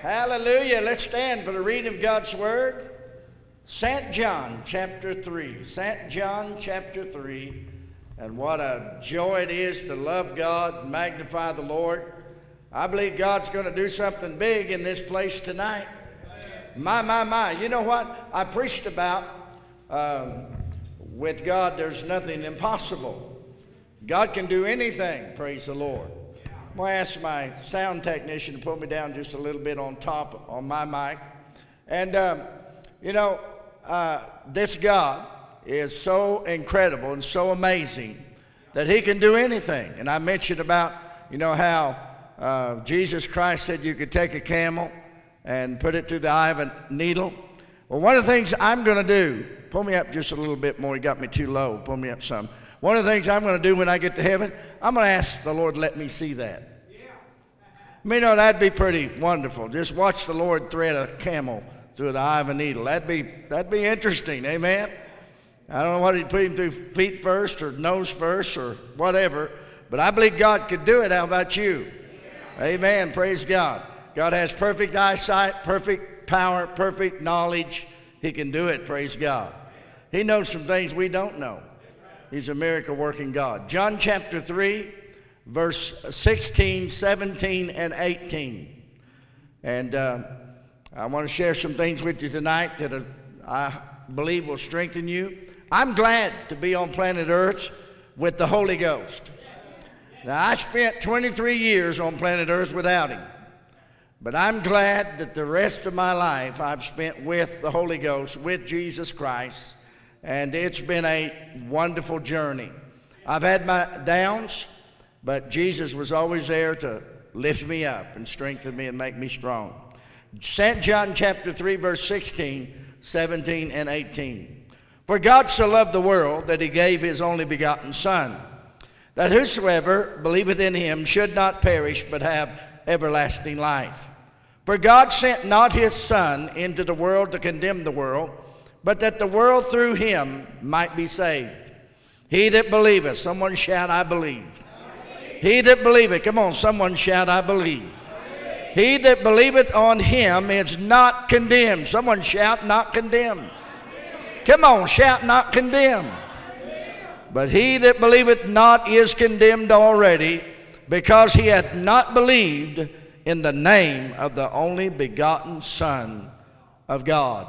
Hallelujah. Let's stand for the reading of God's Word. St. John chapter 3. St. John chapter 3. And what a joy it is to love God and magnify the Lord. I believe God's going to do something big in this place tonight. My. You know what? I preached about with God there's nothing impossible. God can do anything, praise the Lord. I'm going to ask my sound technician to put me down just a little bit on top on my mic. And, this God is so incredible and so amazing that he can do anything. And I mentioned about, how Jesus Christ said you could take a camel and put it through the eye of a needle. Well, one of the things I'm going to do, pull me up just a little bit more. You got me too low. Pull me up some. One of the things I'm going to do when I get to heaven, I'm going to ask the Lord to let me see that. That'd be pretty wonderful. Just watch the Lord thread a camel through the eye of a needle. That'd be interesting. Amen. I don't know what he'd put him through, feet first or nose first or whatever, but I believe God could do it. How about you? Amen. Praise God. God has perfect eyesight, perfect power, perfect knowledge. He can do it. Praise God. He knows some things we don't know. He's a miracle working God. John chapter 3, verse 16, 17, and 18. And I want to share some things with you tonight that I believe will strengthen you. I'm glad to be on planet Earth with the Holy Ghost. Now, I spent 23 years on planet Earth without him. But I'm glad that the rest of my life I've spent with the Holy Ghost, with Jesus Christ. And it's been a wonderful journey. I've had my downs, but Jesus was always there to lift me up and strengthen me and make me strong. St. John chapter 3, verse 16, 17, and 18. For God so loved the world that he gave his only begotten Son, that whosoever believeth in him should not perish but have everlasting life. For God sent not his Son into the world to condemn the world, but that the world through him might be saved. He that believeth, someone shout, I believe. He that believeth, come on, someone shout, I believe. He that believeth on him is not condemned. Someone shout, not condemned. Come on, shout, not condemned. But he that believeth not is condemned already, because he hath not believed in the name of the only begotten Son of God.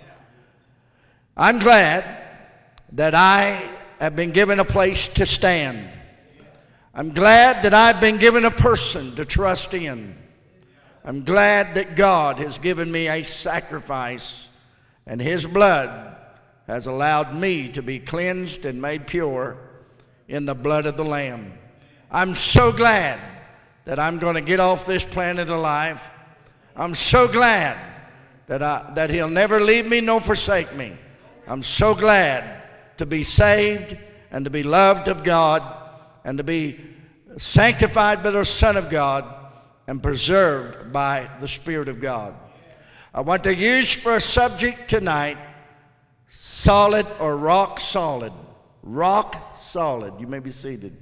I'm glad that I have been given a place to stand. I'm glad that I've been given a person to trust in. I'm glad that God has given me a sacrifice, and his blood has allowed me to be cleansed and made pure in the blood of the Lamb. I'm so glad that I'm going to get off this planet alive. I'm so glad that he'll never leave me nor forsake me. I'm so glad to be saved and to be loved of God and to be sanctified by the Son of God and preserved by the Spirit of God. I want to use for a subject tonight, solid or rock solid. Rock solid. You may be seated.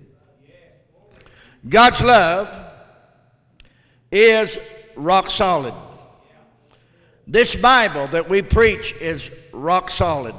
God's love is rock solid. This Bible that we preach is rock solid.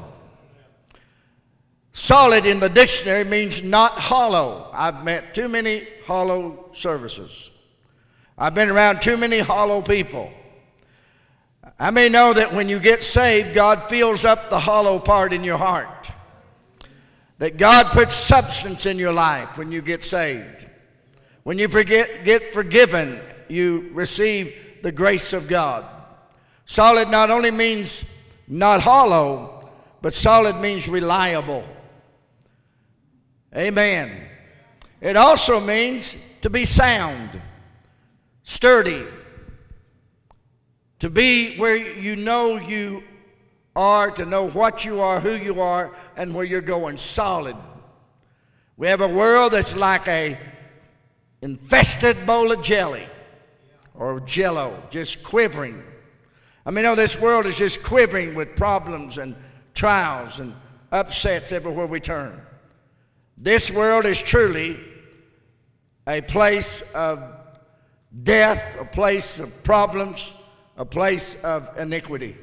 Solid in the dictionary means not hollow. I've met too many hollow services. I've been around too many hollow people. I may know that when you get saved, God fills up the hollow part in your heart. That God puts substance in your life when you get saved. When you get forgiven, you receive the grace of God. Solid not only means not hollow, but solid means reliable. Amen. It also means to be sound, sturdy, to be where you know you are, to know what you are, who you are, and where you're going. Solid. We have a world that's like a infested bowl of jelly or jello, just quivering. This world is just quivering with problems and trials and upsets everywhere we turn. This world is truly a place of death, a place of problems, a place of iniquity.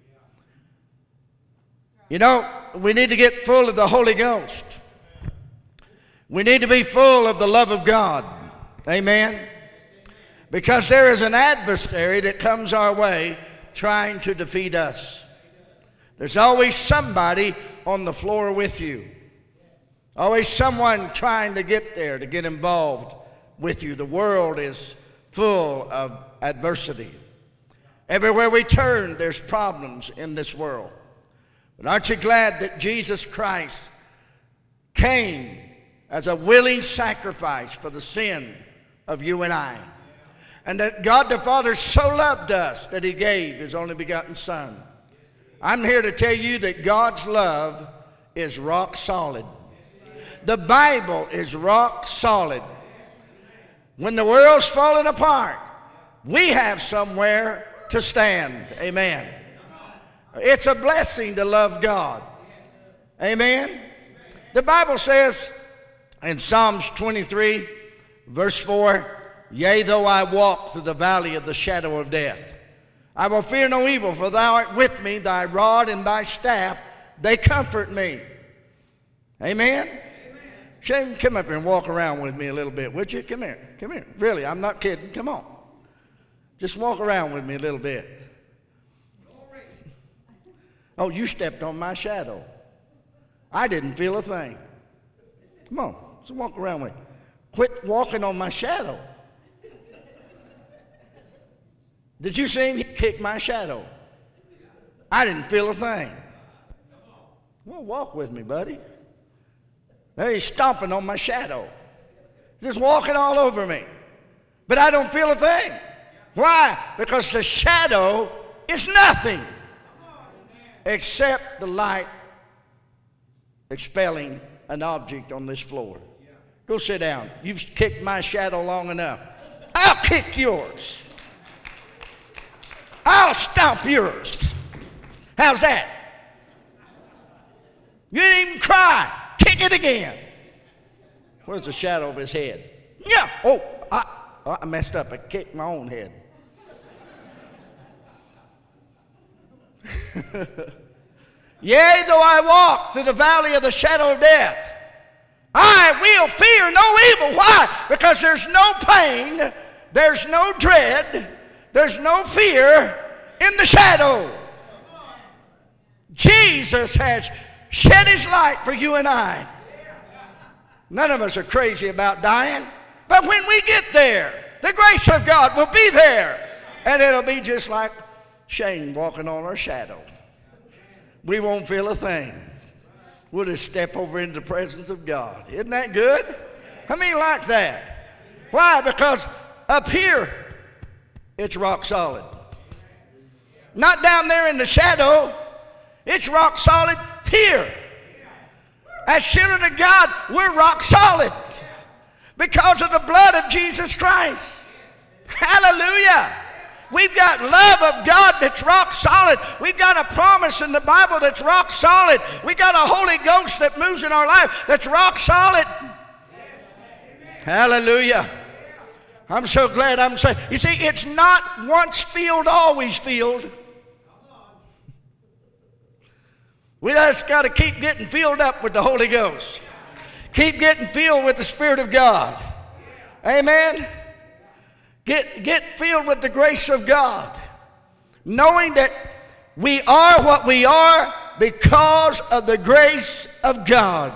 You know, we need to get full of the Holy Ghost. We need to be full of the love of God. Amen. Because there is an adversary that comes our way trying to defeat us. There's always somebody on the floor with you. Always someone trying to get there, to get involved with you. The world is full of adversity. Everywhere we turn, there's problems in this world. But aren't you glad that Jesus Christ came as a willing sacrifice for the sin of you and I? And that God the Father so loved us that he gave his only begotten Son. I'm here to tell you that God's love is rock solid. The Bible is rock solid. When the world's falling apart, we have somewhere to stand. Amen. It's a blessing to love God. Amen. The Bible says in Psalms 23, verse 4, yea, though I walk through the valley of the shadow of death, I will fear no evil, for thou art with me, thy rod and thy staff, they comfort me. Amen. Shane, come up here and walk around with me a little bit, would you? Come here. Come here. Really, I'm not kidding. Come on. Just walk around with me a little bit. Oh, you stepped on my shadow. I didn't feel a thing. Come on. So walk around with me. Quit walking on my shadow. Did you see him? He kicked my shadow. I didn't feel a thing. Well, walk with me, buddy. There he's stomping on my shadow. Just walking all over me. But I don't feel a thing. Why? Because the shadow is nothing except the light expelling an object on this floor. Go sit down. You've kicked my shadow long enough. I'll kick yours. I'll stomp yours. How's that? You didn't even cry. Kick it again. Where's the shadow of his head? Yeah. Oh, I messed up. I kicked my own head. Yea, though I walk through the valley of the shadow of death, I will fear no evil. Why? Because there's no pain, there's no dread, there's no fear in the shadow. Jesus has shed his light for you and I. None of us are crazy about dying, but when we get there, the grace of God will be there, and it'll be just like Shane walking on our shadow. We won't feel a thing. We'll just step over into the presence of God. Isn't that good? How many like that? Why? Because up here, it's rock solid. Not down there in the shadow. It's rock solid here. As children of God, we're rock solid because of the blood of Jesus Christ. Hallelujah. We've got love of God that's rock solid. We've got a promise in the Bible that's rock solid. We've got a Holy Ghost that moves in our life that's rock solid. Hallelujah. I'm so glad I'm saying. You see, it's not once filled, always filled. We just got to keep getting filled up with the Holy Ghost. Keep getting filled with the Spirit of God. Amen. Get filled with the grace of God, knowing that we are what we are because of the grace of God.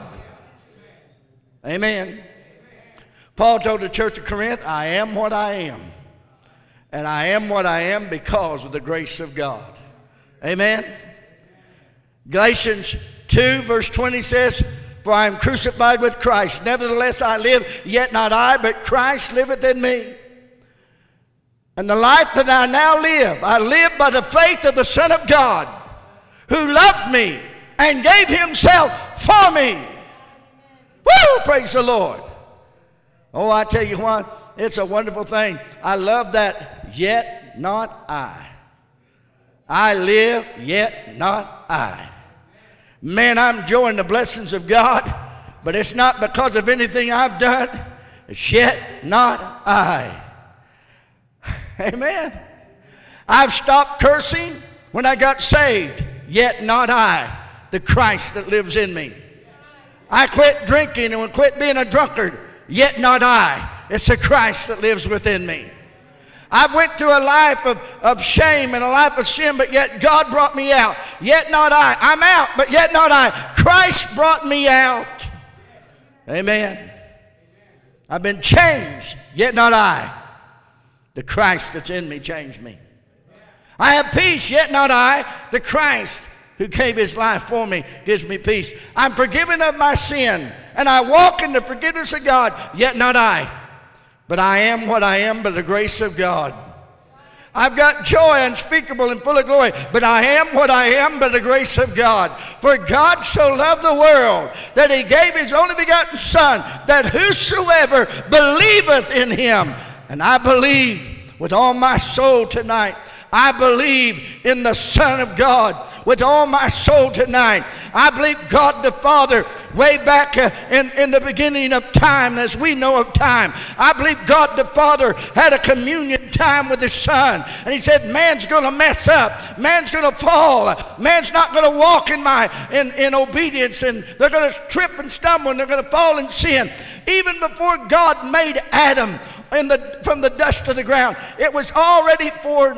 Amen. Paul told the church of Corinth, I am what I am, and I am what I am because of the grace of God. Amen. Galatians 2 verse 20 says, for I am crucified with Christ. Nevertheless I live, yet not I, but Christ liveth in me. And the life that I now live, I live by the faith of the Son of God, who loved me and gave himself for me. Woo! Praise the Lord. Oh, I tell you what, it's a wonderful thing. I love that, yet not I. I live, yet not I. Man, I'm enjoying the blessings of God, but it's not because of anything I've done. It's yet not I. Amen. I've stopped cursing when I got saved, yet not I, the Christ that lives in me. I quit drinking and quit being a drunkard, yet not I. It's the Christ that lives within me. I went through a life of shame and a life of sin, but yet God brought me out. Yet not I. I'm out, but yet not I. Christ brought me out. Amen. I've been changed, yet not I. The Christ that's in me changed me. I have peace, yet not I. The Christ who gave his life for me gives me peace. I'm forgiven of my sin, and I walk in the forgiveness of God, yet not I. But I am what I am by the grace of God. I've got joy unspeakable and full of glory, but I am what I am by the grace of God. For God so loved the world that he gave his only begotten Son, that whosoever believeth in him, and I believe with all my soul tonight, I believe in the Son of God with all my soul tonight. I believe God the Father way back in the beginning of time, as we know of time. I believe God the Father had a communion time with his Son, and he said, man's going to mess up, man's going to fall, man's not going to walk in obedience, and they're going to trip and stumble, and they're going to fall in sin. Even before God made Adam from the dust of the ground, it was already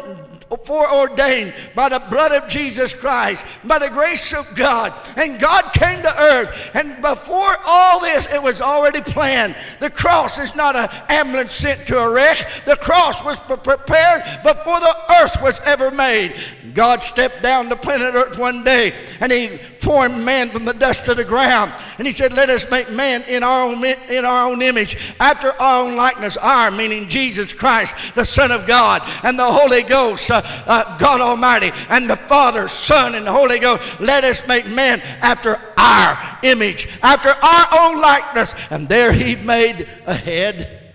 foreordained by the blood of Jesus Christ, by the grace of God. And God came to earth, and before all this, it was already planned. The cross is not an ambulance sent to a wreck. The cross was prepared before the earth was ever made. God stepped down to planet Earth one day, and he formed man from the dust of the ground. And he said, let us make man in our own image, after our own likeness. Our, meaning Jesus Christ, the Son of God, and the Holy Ghost, God Almighty, and the Father, Son, and the Holy Ghost. Let us make man after our image, after our own likeness. And there he made a head.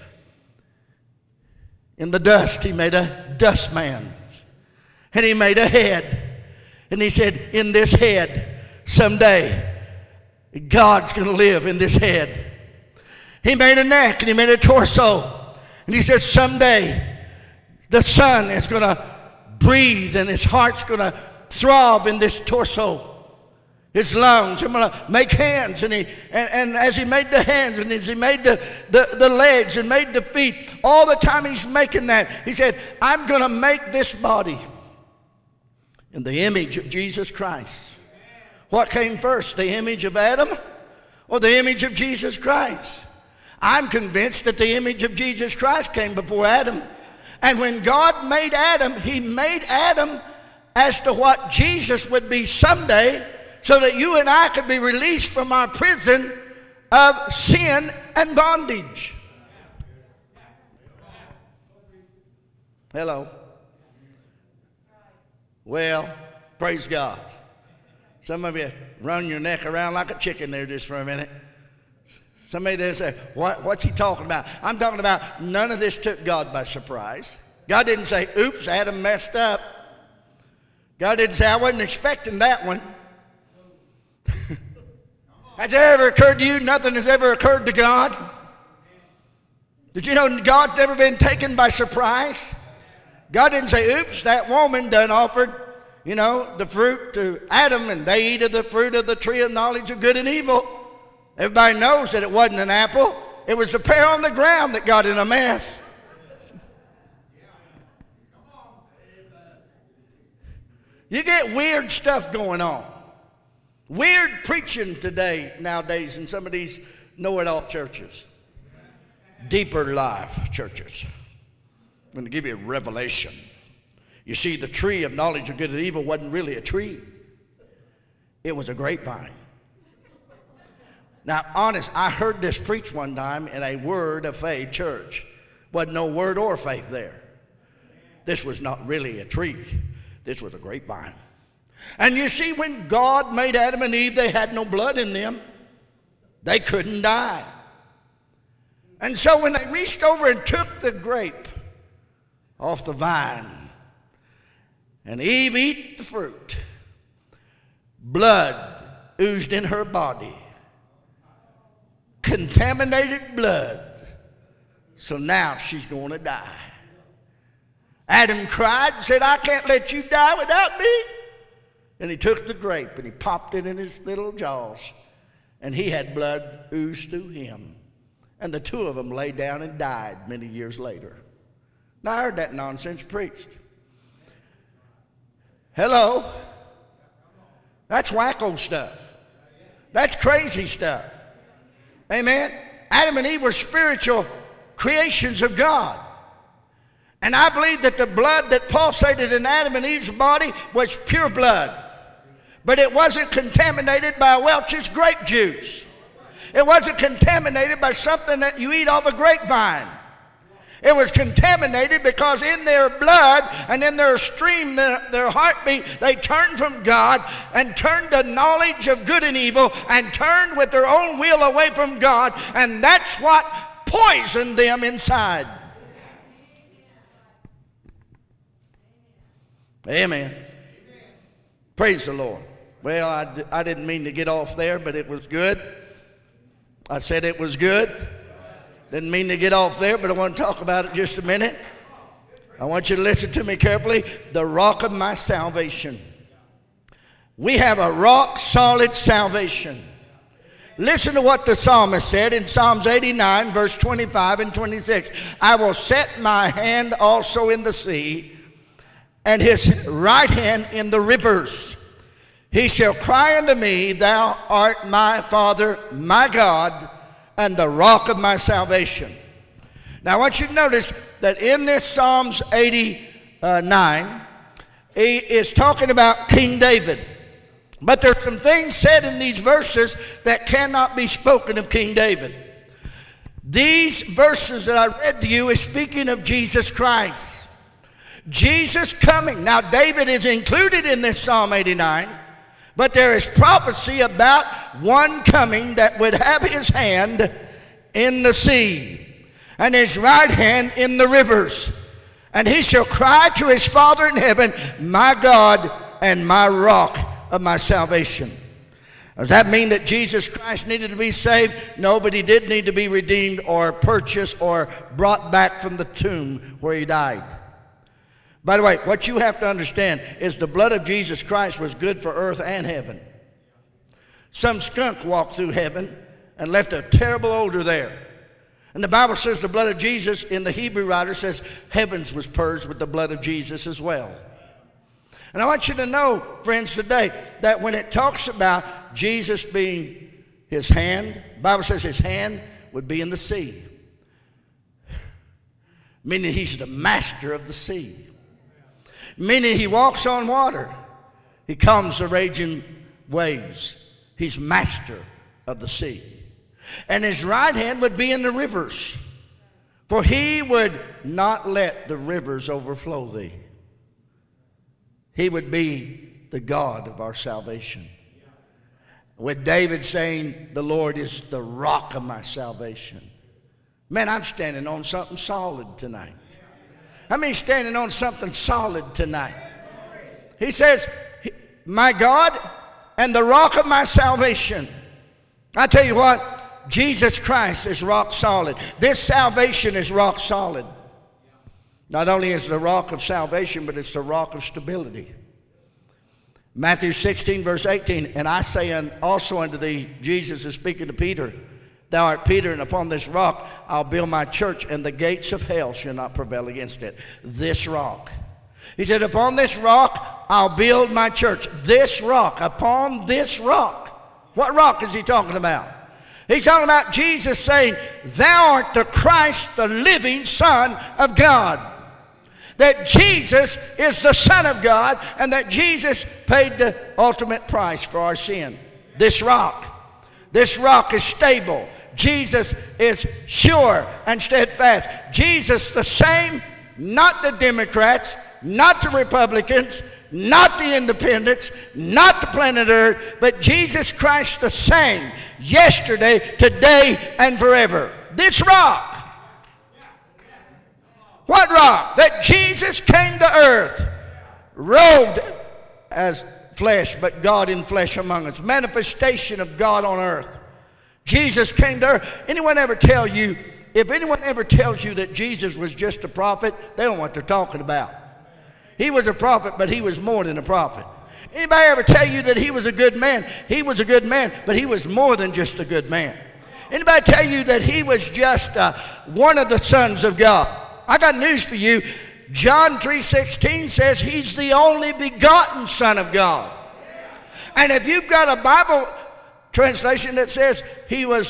In the dust, he made a dust man. And he made a head. And he said, in this head, someday, God's going to live in this head. He made a neck and he made a torso. And he said, someday, the Son is going to breathe and his heart's going to throb in this torso. His lungs. I'm going to make hands. And as he made the hands, and as he made the legs and made the feet, all the time he's making that, he said, I'm going to make this body in the image of Jesus Christ. What came first, the image of Adam or the image of Jesus Christ? I'm convinced that the image of Jesus Christ came before Adam. And when God made Adam, he made Adam as to what Jesus would be someday, so that you and I could be released from our prison of sin and bondage. Hello. Well, praise God. Some of you run your neck around like a chicken there just for a minute. Somebody there say, what's he talking about? I'm talking about none of this took God by surprise. God didn't say, oops, Adam messed up. God didn't say, I wasn't expecting that one. Has it ever occurred to you nothing has ever occurred to God? Did you know God's never been taken by surprise? God didn't say, oops, that woman done offered, the fruit to Adam, and they eat of the fruit of the tree of knowledge of good and evil. Everybody knows that it wasn't an apple. It was the pear on the ground that got in a mess. You get weird stuff going on. Weird preaching nowadays in some of these know-it-all churches. Deeper life churches. I'm going to give you a revelation. You see, the tree of knowledge of good and evil wasn't really a tree. It was a grapevine. Now, honest, I heard this preached one time in a Word of Faith church. Wasn't no word or faith there. This was not really a tree. This was a grapevine. And you see, when God made Adam and Eve, they had no blood in them. They couldn't die. And so when they reached over and took the grape off the vine, and Eve ate the fruit, blood oozed in her body. Contaminated blood. So now she's going to die. Adam cried and said, I can't let you die without me. And he took the grape and he popped it in his little jaws. And he had blood ooze through him. And the two of them lay down and died many years later. Now I heard that nonsense preached. Hello? That's wacko stuff. That's crazy stuff. Amen? Adam and Eve were spiritual creations of God. And I believe that the blood that pulsated in Adam and Eve's body was pure blood. But it wasn't contaminated by Welch's grape juice. It wasn't contaminated by something that you eat off a grapevine. It was contaminated because in their blood and in their stream, their heartbeat, they turned from God and turned to knowledge of good and evil and turned with their own will away from God. And that's what poisoned them inside. Amen. Praise the Lord. Well, I didn't mean to get off there, but it was good. I said it was good. Didn't mean to get off there, but I want to talk about it just a minute. I want you to listen to me carefully. The rock of my salvation. We have a rock-solid salvation. Listen to what the psalmist said in Psalms 89, verse 25 and 26. I will set my hand also in the sea, and his right hand in the rivers. He shall cry unto me, thou art my Father, my God, and the rock of my salvation. Now I want you to notice that in this Psalms 89, he is talking about King David. But there's some things said in these verses that cannot be spoken of King David. These verses that I read to you is speaking of Jesus Christ. Jesus coming. Now David is included in this Psalm 89. But there is prophecy about one coming that would have his hand in the sea and his right hand in the rivers. And he shall cry to his Father in heaven, my God and my rock of my salvation. Does that mean that Jesus Christ needed to be saved? No, but he did need to be redeemed or purchased or brought back from the tomb where he died. By the way, what you have to understand is the blood of Jesus Christ was good for earth and heaven. Some skunk walked through heaven and left a terrible odor there. And the Bible says the blood of Jesus, in the Hebrew writer says, heavens was purged with the blood of Jesus as well. And I want you to know, friends, today, that when it talks about Jesus being his hand, the Bible says his hand would be in the sea. Meaning he's the master of the sea. Meaning he walks on water. He calms the raging waves. He's master of the sea. And his right hand would be in the rivers. For he would not let the rivers overflow thee. He would be the God of our salvation. With David saying, the Lord is the rock of my salvation. Man, I'm standing on something solid tonight. I mean, standing on something solid tonight. He says, my God and the rock of my salvation. I tell you what, Jesus Christ is rock solid. This salvation is rock solid. Not only is it the rock of salvation, but it's the rock of stability. Matthew 16, verse 18, and I say also unto thee, Jesus is speaking to Peter, thou art Peter, and upon this rock I'll build my church, and the gates of hell shall not prevail against it. This rock. He said, upon this rock I'll build my church. This rock, upon this rock. What rock is he talking about? He's talking about Jesus saying, thou art the Christ, the living Son of God. That Jesus is the Son of God, and that Jesus paid the ultimate price for our sin. This rock is stable. Jesus is sure and steadfast. Jesus the same, not the Democrats, not the Republicans, not the independents, not the planet Earth, but Jesus Christ the same, yesterday, today, and forever. This rock. What rock? That Jesus came to earth, robed as flesh, but God in flesh among us. Manifestation of God on earth. Jesus came to earth. Anyone ever tell you if anyone ever tells you that Jesus was just a prophet, they don't know what they're talking about. He was a prophet, but he was more than a prophet. Anybody ever tell you that he was a good man? He was a good man, but he was more than just a good man. Anybody tell you that he was just one of the sons of God? I got news for you. John 3:16 says he's the only begotten Son of God. And if you've got a Bible translation that says he was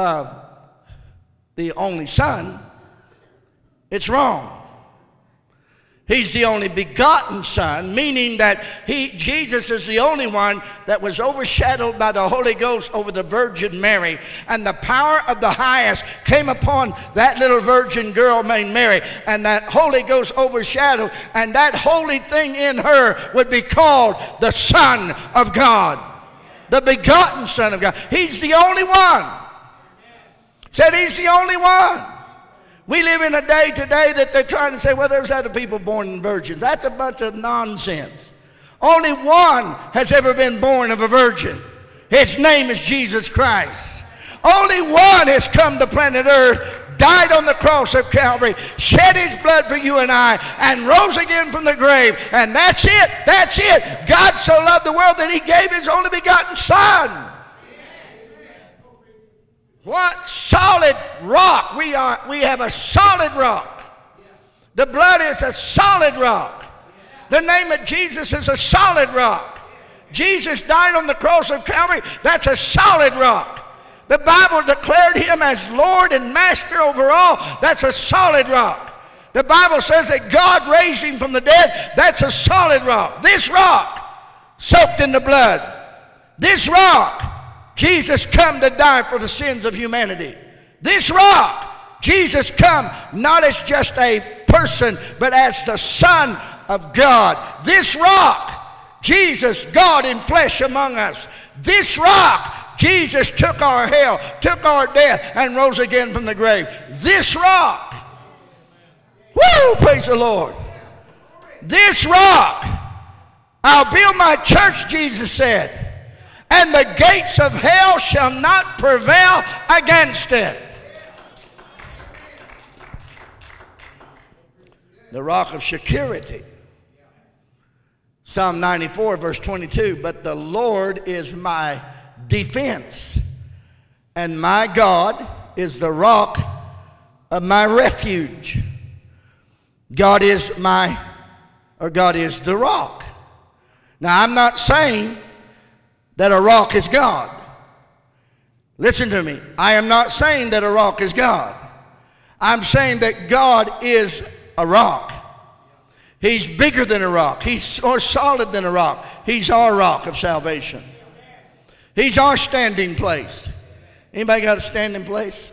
the only Son, it's wrong. He's the only begotten Son, meaning that Jesus is the only one that was overshadowed by the Holy Ghost over the Virgin Mary. And the power of the highest came upon that little virgin girl named Mary. And that Holy Ghost overshadowed. And that holy thing in her would be called the Son of God. The begotten Son of God. He's the only one. Said he's the only one. We live in a day today that they're trying to say, well, there's other people born in virgins. That's a bunch of nonsense. Only one has ever been born of a virgin. His name is Jesus Christ. Only one has come to planet Earth, died on the cross of Calvary, shed his blood for you and I, and rose again from the grave. And that's it. That's it. God so loved the world that he gave his only begotten Son. What solid rock. We have a solid rock. The blood is a solid rock. The name of Jesus is a solid rock. Jesus died on the cross of Calvary. That's a solid rock. The Bible declared him as Lord and Master over all. That's a solid rock. The Bible says that God raised him from the dead. That's a solid rock. This rock soaked in the blood. This rock, Jesus come to die for the sins of humanity. This rock, Jesus come not as just a person, but as the Son of God. This rock, Jesus, God in flesh among us. This rock, Jesus took our hell, took our death, and rose again from the grave. This rock, woo, praise the Lord. This rock, I'll build my church, Jesus said, and the gates of hell shall not prevail against it. The rock of security. Psalm 94 verse 22, but the Lord is my defense, and my God is the rock of my refuge. God is the rock. Now I'm not saying that a rock is God. Listen to me. I am not saying that a rock is God. I'm saying that God is a rock. He's bigger than a rock. He's more solid than a rock. He's our rock of salvation. He's our standing place. Anybody got a standing place?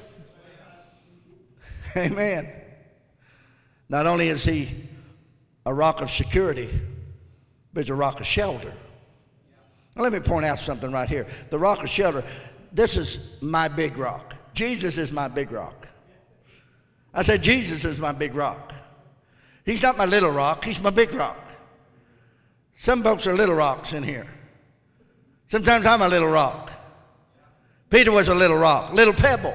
Amen. Not only is he a rock of security, but he's a rock of shelter. Now let me point out something right here. The rock of shelter, this is my big rock. Jesus is my big rock. I said Jesus is my big rock. He's not my little rock, he's my big rock. Some folks are little rocks in here. Sometimes I'm a little rock. Peter was a little rock, little pebble.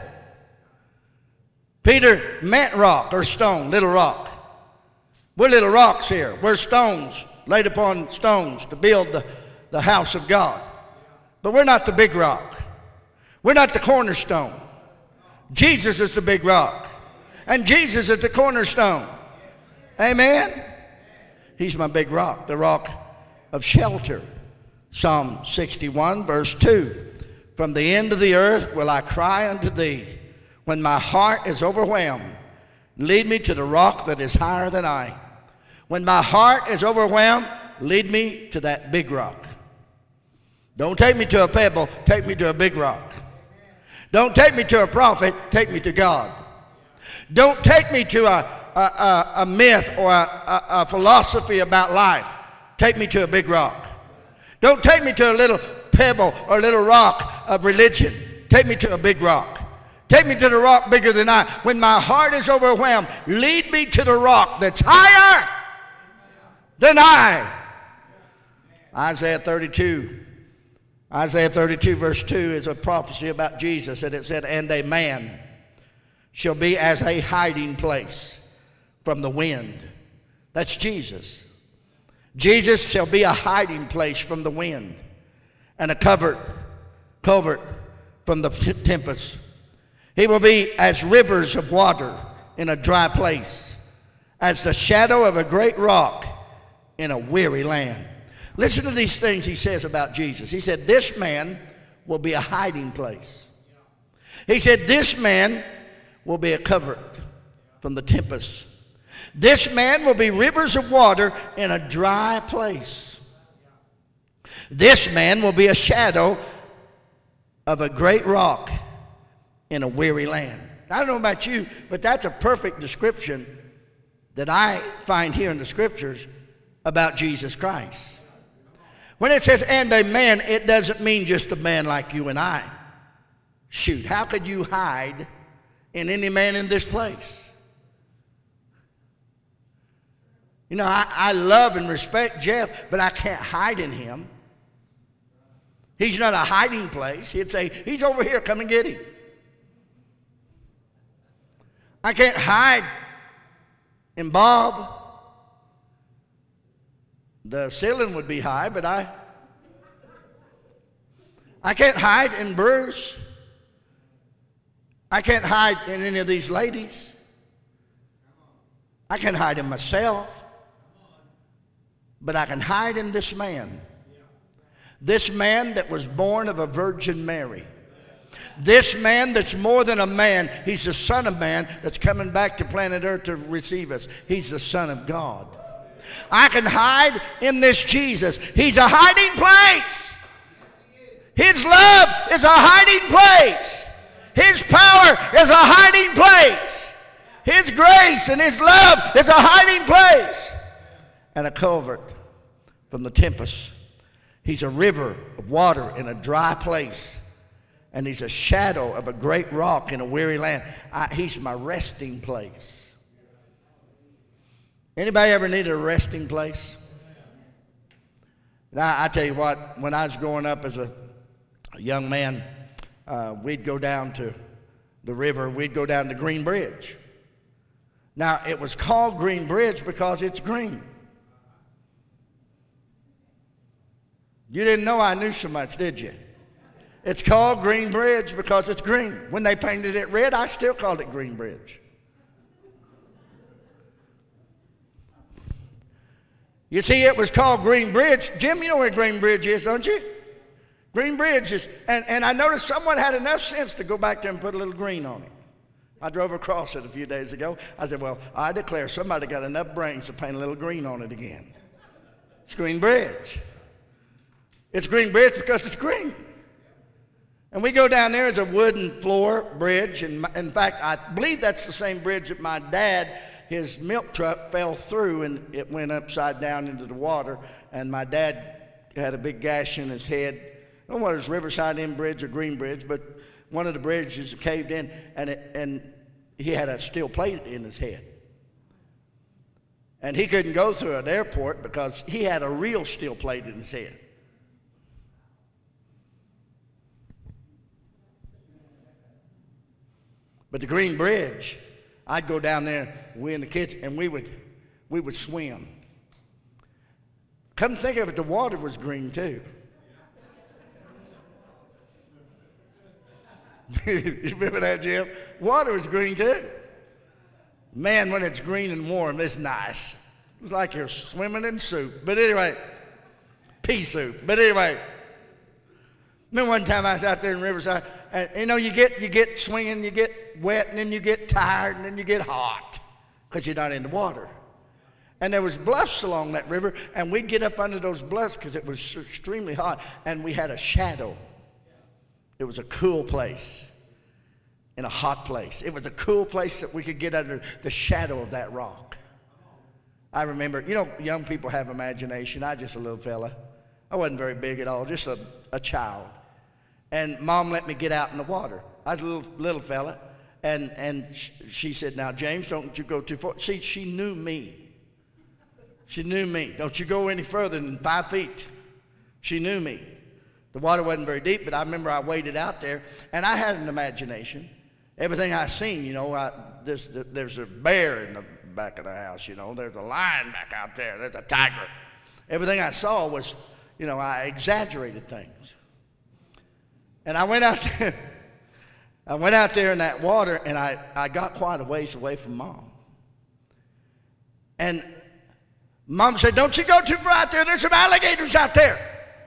Peter meant rock or stone, little rock. We're little rocks here. We're stones laid upon stones to build the house of God. But we're not the big rock. We're not the cornerstone. Jesus is the big rock. And Jesus is the cornerstone. Amen? He's my big rock, the rock of shelter. Psalm 61 verse 2. From the end of the earth will I cry unto thee, when my heart is overwhelmed. Lead me to the rock that is higher than I. When my heart is overwhelmed, lead me to that big rock. Don't take me to a pebble, take me to a big rock. Don't take me to a prophet, take me to God. Don't take me to a myth or a philosophy about life. Take me to a big rock. Don't take me to a little pebble or a little rock of religion. Take me to a big rock. Take me to the rock bigger than I. When my heart is overwhelmed, lead me to the rock that's higher than I. Isaiah 32 verse 2 is a prophecy about Jesus, and it said, and a man shall be as a hiding place from the wind. That's Jesus. Jesus shall be a hiding place from the wind and a covert from the tempest. He will be as rivers of water in a dry place, as the shadow of a great rock in a weary land. Listen to these things he says about Jesus. He said, this man will be a hiding place. He said, this man will be a covert from the tempest. This man will be rivers of water in a dry place. This man will be a shadow of a great rock in a weary land. I don't know about you, but that's a perfect description that I find here in the scriptures about Jesus Christ. When it says, and a man, it doesn't mean just a man like you and I. Shoot, how could you hide in any man in this place? You know, I love and respect Jeff, but I can't hide in him. He's not a hiding place. He'd say, he's over here, come and get him. I can't hide in Bob. The ceiling would be high, but I can't hide in Bruce. I can't hide in any of these ladies. I can't hide in myself. But I can hide in this man. This man that was born of a Virgin Mary. This man that's more than a man. He's the Son of Man that's coming back to planet Earth to receive us. He's the Son of God. I can hide in this Jesus. He's a hiding place. His love is a hiding place. His power is a hiding place. His grace and his love is a hiding place. And a covert from the tempest. He's a river of water in a dry place. And he's a shadow of a great rock in a weary land. He's my resting place. Anybody ever needed a resting place? Now, I tell you what, when I was growing up as a young man, we'd go down to the river. We'd go down to Green Bridge. Now, it was called Green Bridge because it's green. You didn't know I knew so much, did you? It's called Green Bridge because it's green. When they painted it red, I still called it Green Bridge. You see, it was called Green Bridge. Jim, you know where Green Bridge is, don't you? Green Bridge is, and I noticed someone had enough sense to go back there and put a little green on it. I drove across it a few days ago. I said, well, I declare somebody got enough brains to paint a little green on it again. It's Green Bridge. It's Green Bridge because it's green. And we go down there as a wooden floor bridge. And in fact, I believe that's the same bridge that my dad, his milk truck fell through and it went upside down into the water. And my dad had a big gash in his head. I don't know whether it's Riverside End Bridge or Green Bridge, but one of the bridges caved in and he had a steel plate in his head. And he couldn't go through an airport because he had a real steel plate in his head. But the Green Bridge, I'd go down there, we in the kitchen, and we would swim. Come think of it, the water was green too. You remember that, Jim? Water was green too. Man, when it's green and warm, it's nice. It's like you're swimming in soup. But anyway, pea soup. But anyway, remember one time I was out there in Riverside, and you know, you get swinging, you get wet, and then you get tired, and then you get hot because you're not in the water. And there was bluffs along that river, and we'd get up under those bluffs because it was extremely hot, and we had a shadow. It was a cool place in a hot place. It was a cool place that we could get under the shadow of that rock. I remember, you know, young people have imagination. I just a little fella. I wasn't very big at all, just a child. And Mom let me get out in the water. I was a little fella. And she said, now, James, don't you go too far. See, she knew me. She knew me. Don't you go any further than 5 feet. She knew me. The water wasn't very deep, but I remember I waded out there, and I had an imagination. Everything I seen, you know, there's a bear in the back of the house, you know. There's a lion back out there. There's a tiger. Everything I saw was, you know, I exaggerated things. And I went out there. I went out there in that water, and I got quite a ways away from Mom. And Mom said, "Don't you go too far out there. There's some alligators out there."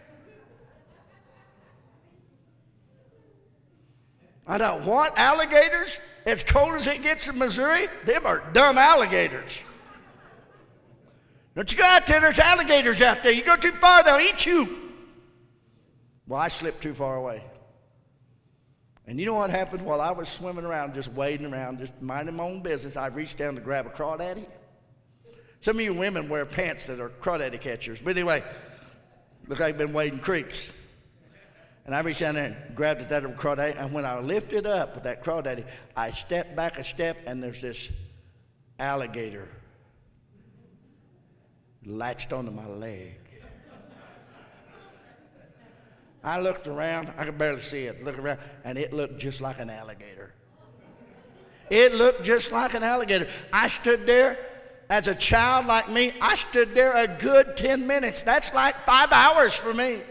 I thought, what? Alligators? As cold as it gets in Missouri? Them are dumb alligators. "Don't you go out there. There's alligators out there. You go too far, they'll eat you." Well, I slipped too far away. And you know what happened? While I was swimming around, just wading around, just minding my own business, I reached down to grab a crawdaddy. Some of you women wear pants that are crawdaddy catchers. But anyway, look like I've been wading creeks. And I reached down there and grabbed that little crawdaddy. And when I lifted up with that crawdaddy, I stepped back a step, and there's this alligator latched onto my leg. I looked around. I could barely see it. Looked around, and it looked just like an alligator. It looked just like an alligator. I stood there. As a child like me, I stood there a good 10 minutes. That's like 5 hours for me.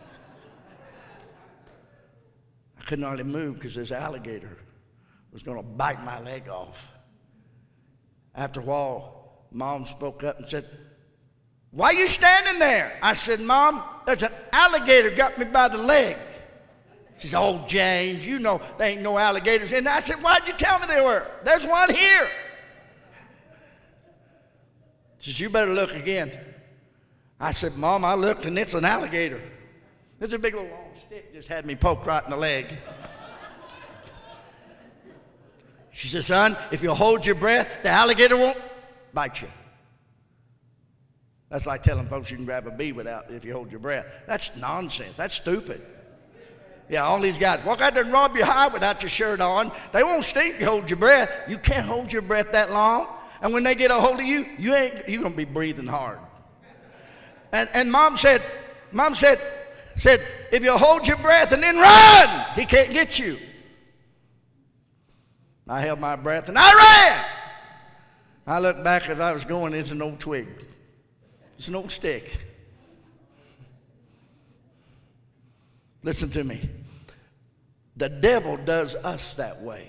I couldn't hardly move because this alligator was going to bite my leg off. After a while, Mom spoke up and said, "Why are you standing there?" I said, "Mom, there's an alligator got me by the leg." She said, "Oh, James, you know there ain't no alligators." And I said, "Why'd you tell me there were? There's one here." She said, "You better look again." I said, "Mom, I looked, and it's an alligator. It's a big old long stick just had me poked right in the leg." She said, "Son, if you'll hold your breath, the alligator won't bite you." That's like telling folks you can grab a bee without if you hold your breath. That's nonsense. That's stupid. Yeah, all these guys walk out there and rob you high without your shirt on. They won't sting if you hold your breath. You can't hold your breath that long. And when they get a hold of you, you're going to be breathing hard. And Mom said, "If you hold your breath and then run, he can't get you." I held my breath and I ran. I looked back as I was going. It's an old twig. It's an old stick. Listen to me. The devil does us that way.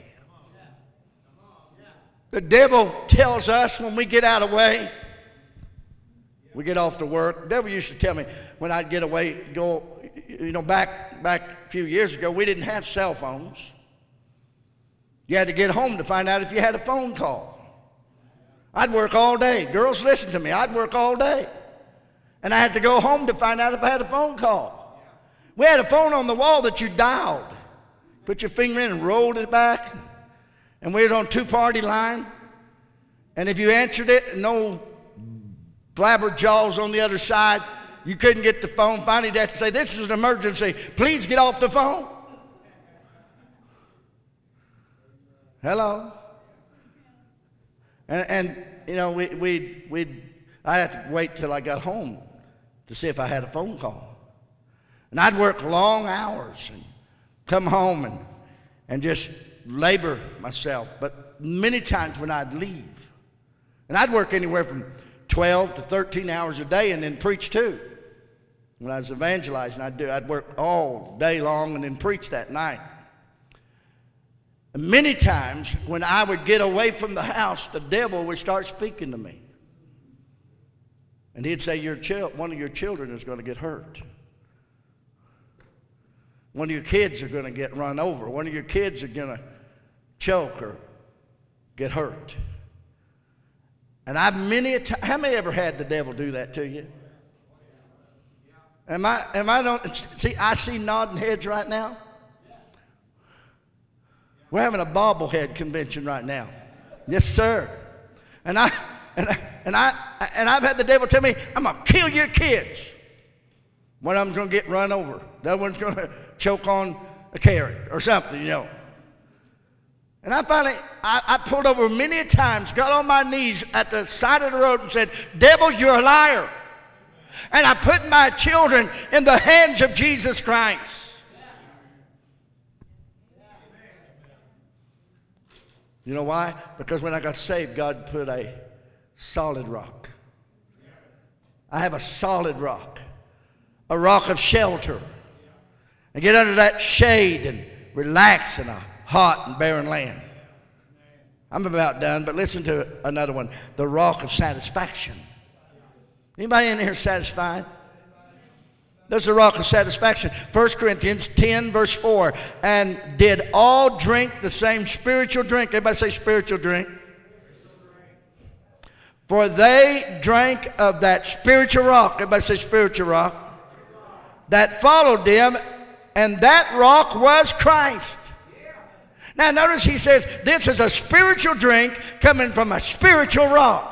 The devil tells us when we get out of the way, we get off to work. The devil used to tell me when I'd get away, go, you know, back a few years ago, we didn't have cell phones. You had to get home to find out if you had a phone call. I'd work all day. Girls, listen to me. I'd work all day. And I had to go home to find out if I had a phone call. We had a phone on the wall that you dialed. Put your finger in and rolled it back. And we were on two-party line. And if you answered it, no blabber jaws on the other side, you couldn't get the phone. Finally, you'd have to say, "This is an emergency. Please get off the phone." Hello? And you know, I had to wait till I got home to see if I had a phone call. And I'd work long hours and come home and just labor myself. But many times when I'd leave, and I'd work anywhere from 12 to 13 hours a day and then preach too. When I was evangelizing, I'd work all day long and then preach that night. And many times when I would get away from the house, the devil would start speaking to me. And he'd say, one of your children is going to get hurt. One of your kids are going to get run over. One of your kids are going to choke or get hurt. And I've many a time, how many ever had the devil do that to you? See, I see nodding heads right now. We're having a bobblehead convention right now. Yes, sir. And I've had the devil tell me, "I'm going to kill your kids." One of them's going to get run over. The other one's going to choke on a carrot or something, you know. And I finally, I pulled over many times, got on my knees at the side of the road and said, "Devil, you're a liar." And I put my children in the hands of Jesus Christ. You know why? Because when I got saved, God put a solid rock. I have a solid rock, a rock of shelter. I get under that shade and relax in a hot and barren land. I'm about done, but listen to another one, the rock of satisfaction. Anybody in here satisfied? There's the rock of satisfaction. 1 Corinthians 10, verse 4. And did all drink the same spiritual drink? Everybody say spiritual drink. For they drank of that spiritual rock. Everybody say spiritual rock. That followed them, and that rock was Christ. Now notice he says this is a spiritual drink coming from a spiritual rock.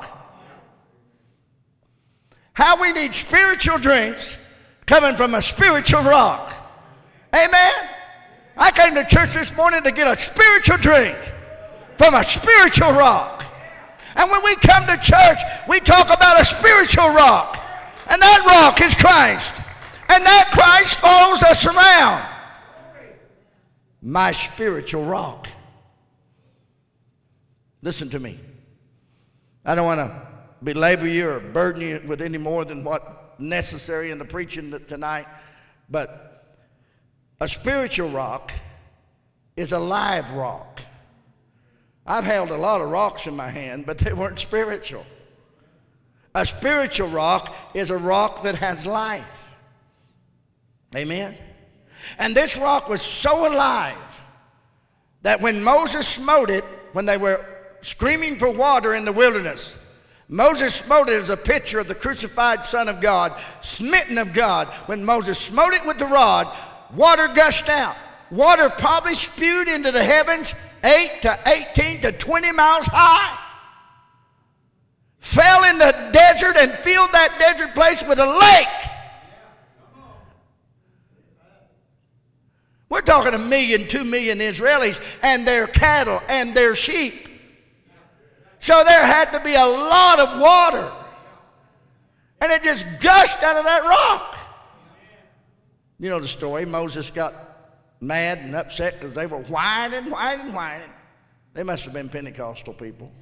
How we need spiritual drinks coming from a spiritual rock. Amen. I came to church this morning to get a spiritual drink from a spiritual rock. And when we come to church, we talk about a spiritual rock. And that rock is Christ. And that Christ follows us around. My spiritual rock. Listen to me. I don't want to belabor you or burden you with any more than what necessary in the preaching tonight, but a spiritual rock is a live rock. I've held a lot of rocks in my hand, but they weren't spiritual. A spiritual rock is a rock that has life. Amen. And this rock was so alive that when Moses smote it, when they were screaming for water in the wilderness, Moses smote it as a picture of the crucified Son of God, smitten of God. When Moses smote it with the rod, water gushed out. Water probably spewed into the heavens 8 to 18 to 20 miles high. Fell in the desert and filled that desert place with a lake. We're talking 1 million, 2 million Israelis and their cattle and their sheep. So there had to be a lot of water. And it just gushed out of that rock. You know the story. Moses got mad and upset because they were whining. They must have been Pentecostal people.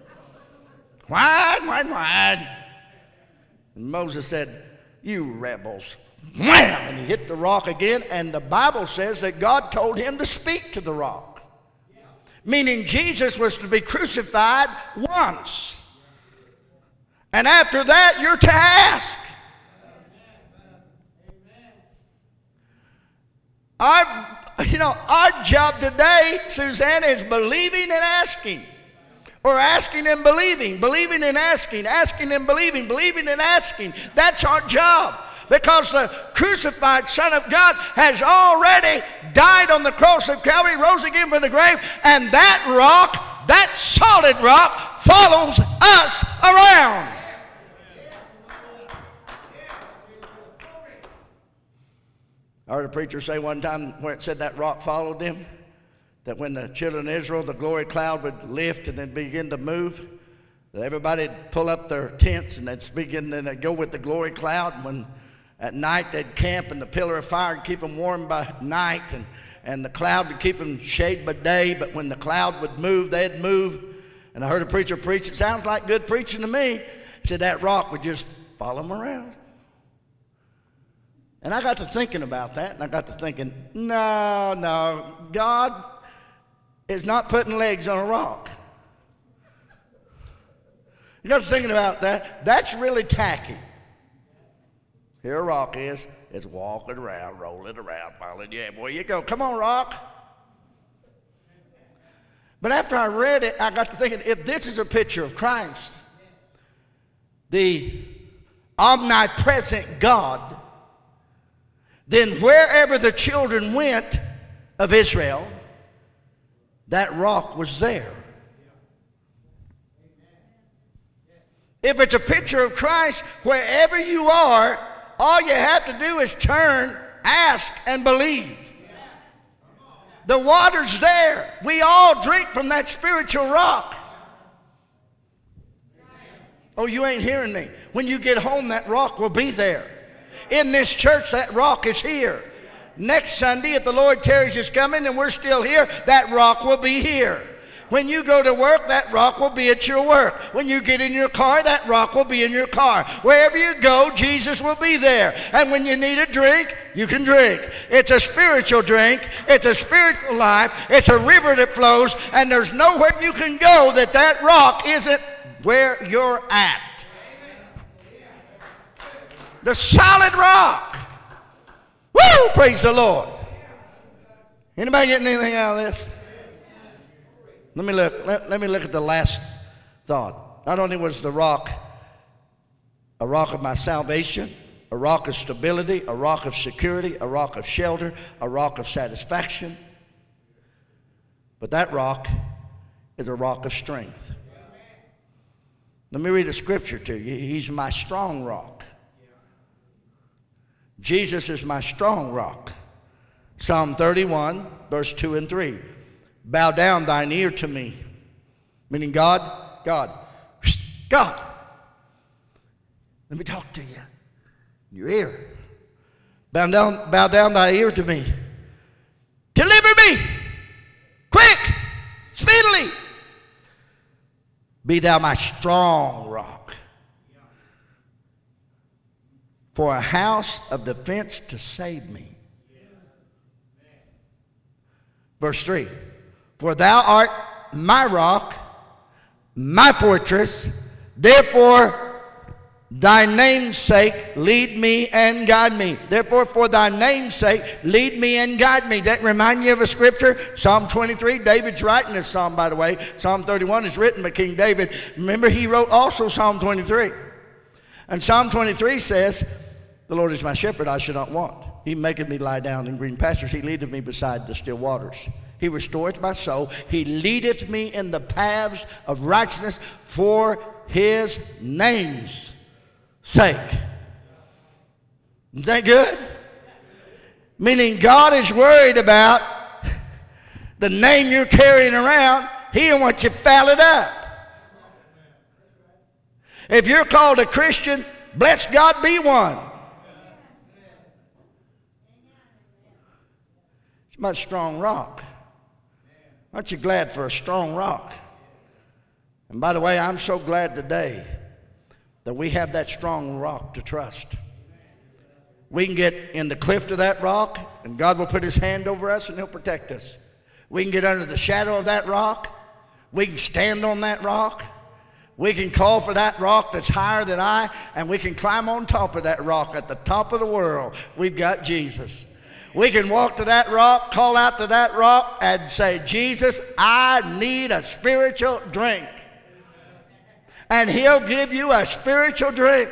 Whine. And Moses said, you rebels. Wham! And he hit the rock again. And the Bible says that God told him to speak to the rock. Meaning Jesus was to be crucified once. And after that, you're to ask. Our job today, Susanna, is believing and asking. Or asking and believing. Believing and asking. Asking and believing. Believing and asking. That's our job. Because the crucified Son of God has already died on the cross of Calvary, rose again from the grave, and that rock, that solid rock, follows us around. I heard a preacher say one time where it said that rock followed them, that when the children of Israel, the glory cloud would lift and then begin to move, that everybody would pull up their tents and they'd go with the glory cloud. When at night they'd camp in the pillar of fire and keep them warm by night, and the cloud would keep them shade by day, but when the cloud would move, they'd move. And I heard a preacher preach, it sounds like good preaching to me. He said that rock would just follow them around. And I got to thinking about that, and I got to thinking, no, God is not putting legs on a rock. You got to thinking about that. That's really tacky. Here a rock is. It's walking around, rolling around, following you. Where you go? Come on, rock. But after I read it, I got to thinking, if this is a picture of Christ, the omnipresent God, then wherever the children went of Israel, that rock was there. If it's a picture of Christ, wherever you are, all you have to do is turn, ask, and believe. The water's there. We all drink from that spiritual rock. Oh, you ain't hearing me. When you get home, that rock will be there. In this church, that rock is here. Next Sunday, if the Lord tarries his coming and we're still here, that rock will be here. When you go to work, that rock will be at your work. When you get in your car, that rock will be in your car. Wherever you go, Jesus will be there. And when you need a drink, you can drink. It's a spiritual drink. It's a spiritual life. It's a river that flows, and there's nowhere you can go that rock isn't where you're at. The solid rock. Woo! Praise the Lord. Anybody getting anything out of this? Let me look at the last thought. Not only was the rock a rock of my salvation, a rock of stability, a rock of security, a rock of shelter, a rock of satisfaction, but that rock is a rock of strength. Let me read a scripture to you. He's my strong rock. Jesus is my strong rock. Psalm 31, verse 2 and 3. Bow down thine ear to me. Meaning God. Let me talk to you. Your ear. Bow down thy ear to me. Deliver me. Quick. Speedily. Be thou my strong rock. For a house of defense to save me. Verse 3. For thou art my rock, my fortress, therefore thy name's sake lead me and guide me. Therefore for thy name's sake lead me and guide me. That remind you of a scripture? Psalm 23, David's writing this psalm, by the way. Psalm 31 is written by King David. Remember, he wrote also Psalm 23. And Psalm 23 says, the Lord is my shepherd, I shall not want. He maketh me lie down in green pastures. He leadeth me beside the still waters. He restoreth my soul. He leadeth me in the paths of righteousness for his name's sake. Is that good? Meaning God is worried about the name you're carrying around. He don't want you to foul it up. If you're called a Christian, bless God, be one. It's my strong rock. Aren't you glad for a strong rock? And by the way, I'm so glad today that we have that strong rock to trust. We can get in the cliff of that rock, and God will put his hand over us, and he'll protect us. We can get under the shadow of that rock. We can stand on that rock. We can call for that rock that's higher than I, and we can climb on top of that rock at the top of the world. We've got Jesus. We can walk to that rock, call out to that rock, and say, Jesus, I need a spiritual drink. And he'll give you a spiritual drink.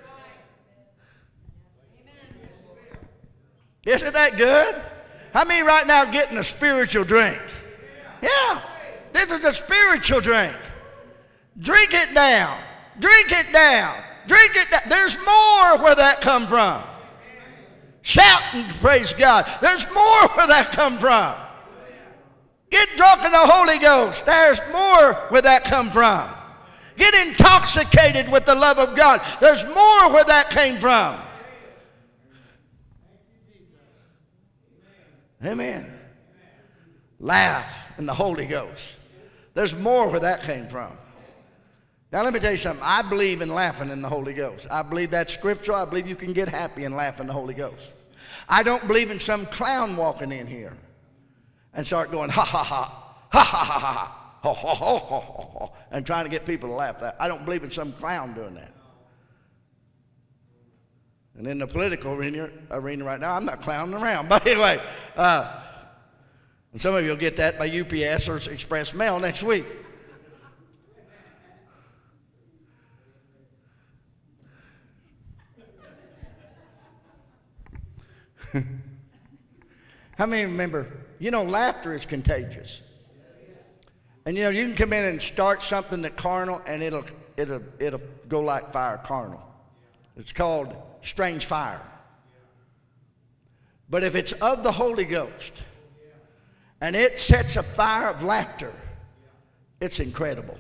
Isn't that good? How many right now getting a spiritual drink? Yeah. This is a spiritual drink. Drink it down. Drink it down. Drink it down. There's more where that come from. Shout and praise God. There's more where that come from. Get drunk in the Holy Ghost. There's more where that come from. Get intoxicated with the love of God. There's more where that came from. Amen. Laugh in the Holy Ghost. There's more where that came from. Now let me tell you something. I believe in laughing in the Holy Ghost. I believe that's scriptural. I believe you can get happy and laugh in the Holy Ghost. I don't believe in some clown walking in here and start going ha ha ha, ha ha ha ha, ho ho ho ho ho, and trying to get people to laugh. I don't believe in some clown doing that. And in the political arena right now, I'm not clowning around. But anyway, and some of you will get that by UPS or Express Mail next week. How many remember, laughter is contagious. And you can come in and start something that carnal, and it'll go like fire carnal. It's called strange fire. But if it's of the Holy Ghost and it sets a fire of laughter, it's incredible.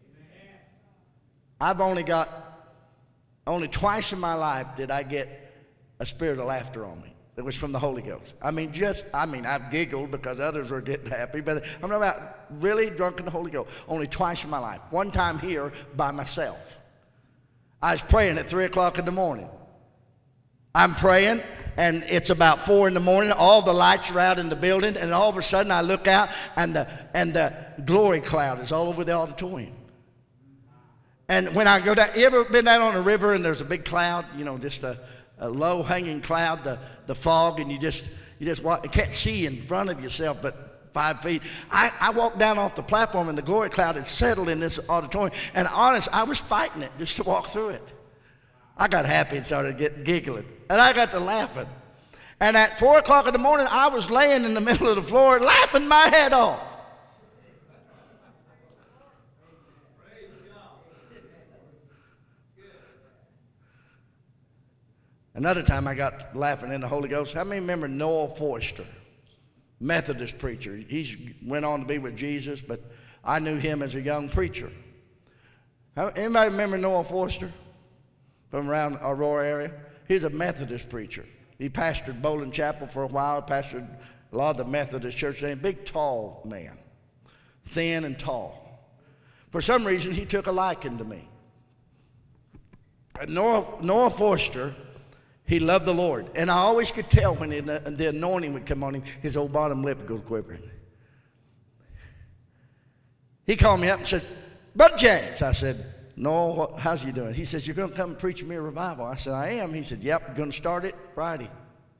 I've only twice in my life did I get a spirit of laughter on me. that was from the Holy Ghost. I've giggled because others were getting happy, but I'm talking about really drunk in the Holy Ghost. Only twice in my life. One time here by myself. I was praying at 3 o'clock in the morning. I'm praying, and it's about 4 in the morning. All the lights are out in the building, and all of a sudden I look out, and the glory cloud is all over the auditorium. And when I go down, you ever been down on a river and there's a big cloud, just a low-hanging cloud, the fog, and you just walk, you can't see in front of yourself but 5 feet. I walked down off the platform, and the glory cloud had settled in this auditorium, and honest, I was fighting it just to walk through it. I got happy and started giggling, and I got to laughing. And at 4 o'clock in the morning, I was laying in the middle of the floor laughing my head off. Another time I got laughing in the Holy Ghost. How many remember Noah Forster, Methodist preacher? He went on to be with Jesus, but I knew him as a young preacher. Anybody remember Noah Forster from around Aurora area? He's a Methodist preacher. He pastored Bowling Chapel for a while, pastored a lot of the Methodist church. A big, tall man, thin and tall. For some reason, he took a liking to me. And Noah Forster, he loved the Lord. And I always could tell when the anointing would come on him, his old bottom lip would go quivering. He called me up and said, "Brother James." I said, "No, how's you doing?" He says, "You're going to come and preach me a revival." I said, "I am." He said, "Yep, you're going to start it Friday."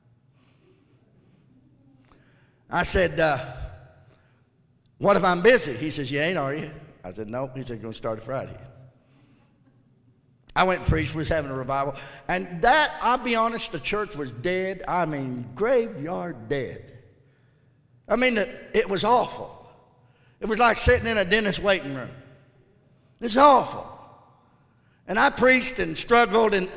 I said, "What if I'm busy?" He says, "You ain't, are you?" I said, "Nope." He said, "You're going to start it Friday." I went and preached, was having a revival. And that, I'll be honest, the church was dead. Graveyard dead. It was awful. It was like sitting in a dentist's waiting room. It's awful. And I preached and struggled, and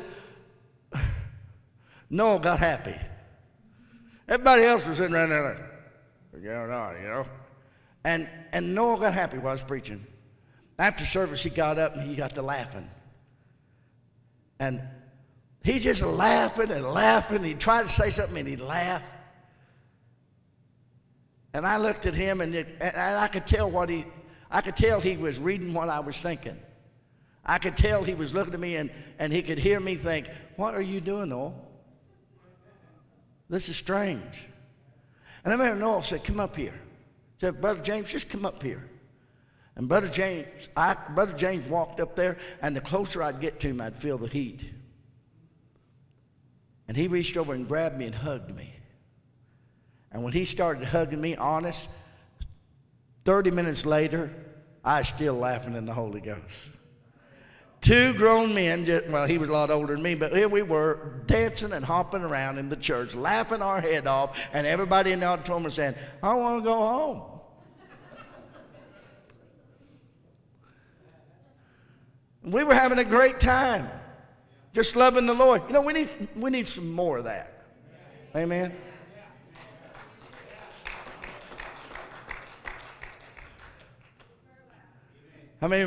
Noah got happy. Everybody else was sitting around there And Noah got happy while I was preaching. After service, he got up and he got to laughing. And he's just laughing and laughing. He'd try to say something and he'd laugh. And I looked at him, and I could tell he was reading what I was thinking. I could tell he was looking at me, and he could hear me think, "What are you doing, Noel? This is strange." And I remember Noel said, "Come up here." He said, "Brother James, just come up here." And Brother James walked up there, and the closer I'd get to him, I'd feel the heat. And he reached over and grabbed me and hugged me. And when he started hugging me, honest, 30 minutes later, I was still laughing in the Holy Ghost. Two grown men, he was a lot older than me, but here we were dancing and hopping around in the church, laughing our head off, and everybody in the auditorium was saying, "I want to go home." We were having a great time, just loving the Lord. We need some more of that. Amen. How many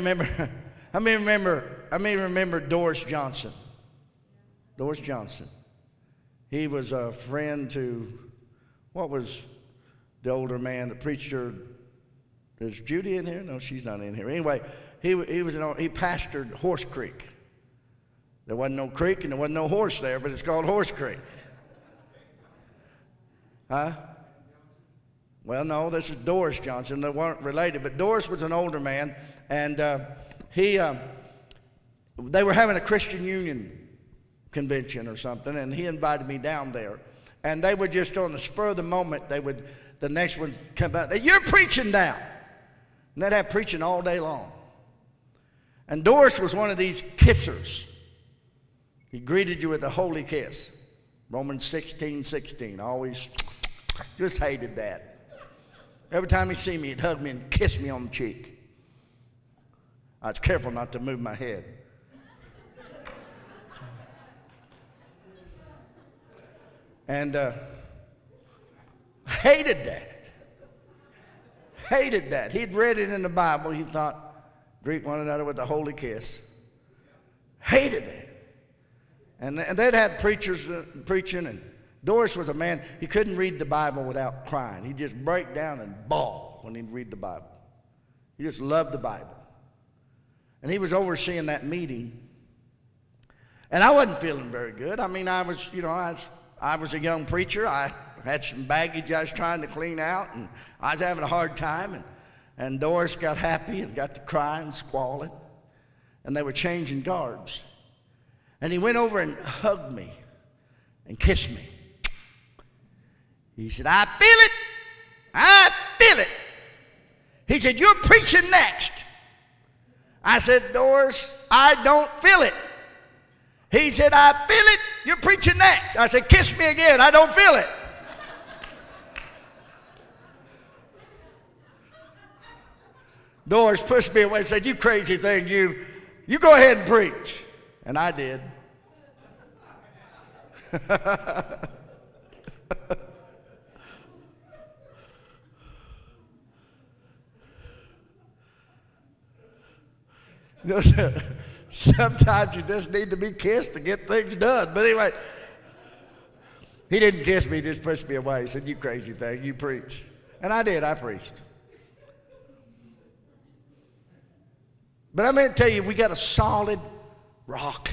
remember Doris Johnson? Doris Johnson. He was a friend to, what was the older man, the preacher? Is Judy in here? No, she's not in here. Anyway, he pastored Horse Creek. There wasn't no creek and there wasn't no horse there, but it's called Horse Creek. Huh? Well, no, this is Doris Johnson. They weren't related, but Doris was an older man, and they were having a Christian Union convention or something, and he invited me down there. And they would just, on the spur of the moment, the next one come back, "You're preaching now." And they'd have preaching all day long. And Doris was one of these kissers. He greeted you with a holy kiss. Romans 16:16. I always just hated that. Every time he'd see me, he'd hug me and kiss me on the cheek. I was careful not to move my head. And hated that. Hated that. He'd read it in the Bible. He thought, greet one another with a holy kiss. Hated it. And they'd have preachers preaching, Doris was a man, he couldn't read the Bible without crying. He'd just break down and bawl when he'd read the Bible. He just loved the Bible. And he was overseeing that meeting. And I wasn't feeling very good. I mean, I was a young preacher. I had some baggage I was trying to clean out, and I was having a hard time. And Doris got happy and got to cry and squalling. And they were changing guards. And he went over and hugged me and kissed me. He said, I feel it. I feel it. He said, you're preaching next. I said, Doris, I don't feel it. He said, I feel it. You're preaching next. I said, kiss me again. I don't feel it. Doris pushed me away and said, you crazy thing, you go ahead and preach. And I did. Sometimes you just need to be kissed to get things done. But anyway, he didn't kiss me, he just pushed me away. He said, you crazy thing, you preach. And I did, I preached. But I'm going to tell you, we got a solid rock.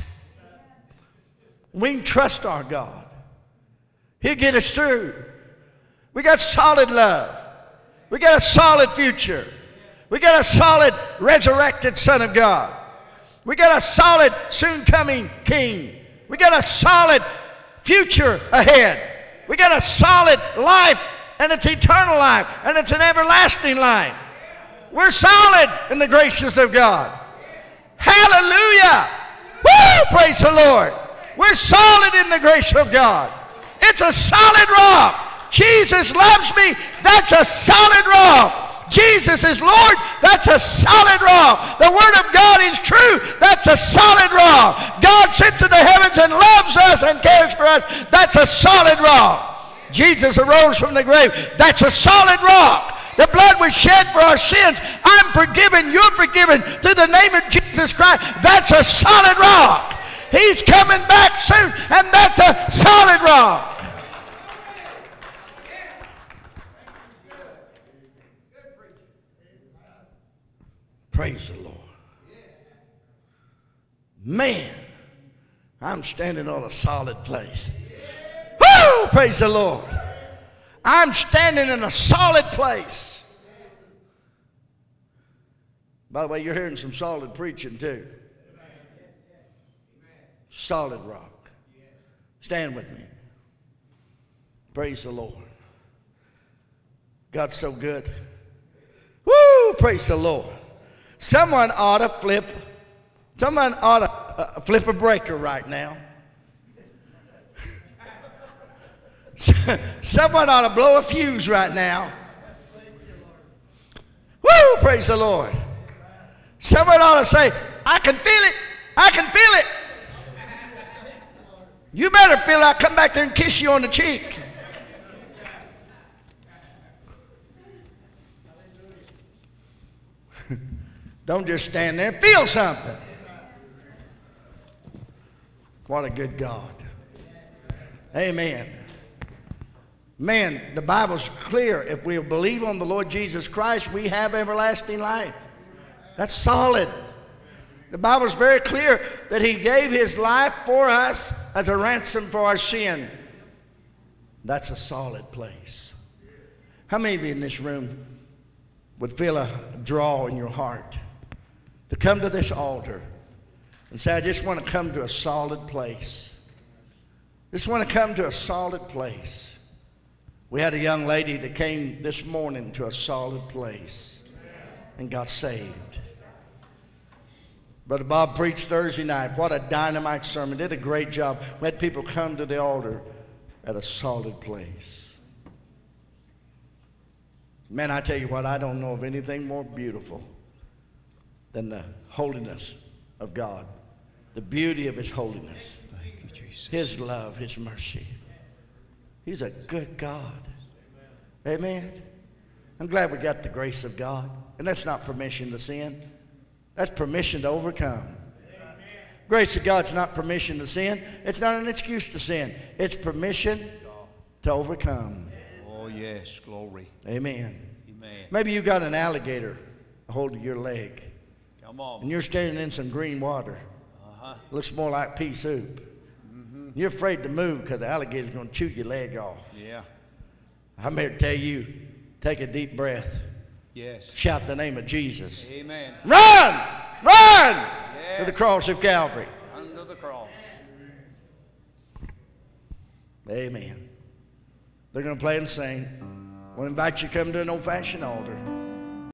We can trust our God. He'll get us through. We got solid love. We got a solid future. We got a solid resurrected Son of God. We got a solid soon coming King. We got a solid future ahead. We got a solid life, and it's eternal life, and it's an everlasting life. We're solid in the graces of God. Hallelujah. Woo! Praise the Lord. We're solid in the grace of God. It's a solid rock. Jesus loves me. That's a solid rock. Jesus is Lord. That's a solid rock. The Word of God is true. That's a solid rock. God sits in the heavens and loves us and cares for us. That's a solid rock. Jesus arose from the grave. That's a solid rock. The blood was shed for our sins. I'm forgiven. You're forgiven through the name of Jesus Christ. That's a solid rock. He's coming back soon, and that's a solid rock. Praise the Lord. Man, I'm standing on a solid place. Woo! Praise the Lord. I'm standing in a solid place. By the way, you're hearing some solid preaching too. Solid rock. Stand with me. Praise the Lord. God's so good. Woo! Praise the Lord. Someone ought to flip a breaker right now. Someone ought to blow a fuse right now. Woo! Praise the Lord. Someone ought to say, I can feel it. I can feel it. You better feel it. I'll come back there and kiss you on the cheek. Don't just stand there. Feel something. What a good God. Amen. Man, the Bible's clear. If we believe on the Lord Jesus Christ, we have everlasting life. That's solid. The Bible's very clear that He gave His life for us as a ransom for our sin. That's a solid place. How many of you in this room would feel a draw in your heart to come to this altar and say, I just want to come to a solid place. Just want to come to a solid place. We had a young lady that came this morning to a solid place and got saved. Brother Bob preached Thursday night. What a dynamite sermon. Did a great job. We had people come to the altar at a solid place. Man, I tell you what, I don't know of anything more beautiful than the holiness of God. The beauty of His holiness. Thank you, Jesus. His love, His mercy. He's a good God. Amen. I'm glad we got the grace of God. And that's not permission to sin. That's permission to overcome. Grace of God's not permission to sin. It's not an excuse to sin. It's permission to overcome. Oh, yes. Glory. Amen. Amen. Maybe you got an alligator a hold of your leg. Come on. And you're standing in some green water. Looks more like pea soup. You're afraid to move because the alligator's going to chew your leg off. Yeah. I'm here to tell you, take a deep breath. Yes. Shout the name of Jesus. Amen. Run! Run! Yes. To the cross of Calvary. Under the cross. Amen. They're going to play and sing. I want to invite you to come to an old-fashioned altar.